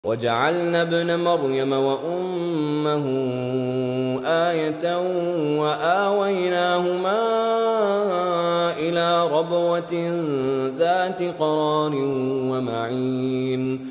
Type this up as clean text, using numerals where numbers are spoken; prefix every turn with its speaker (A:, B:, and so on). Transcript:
A: وجعلنا ابن مريم وأمه آية وآويناهما إلى ربوة ذات قرار ومعين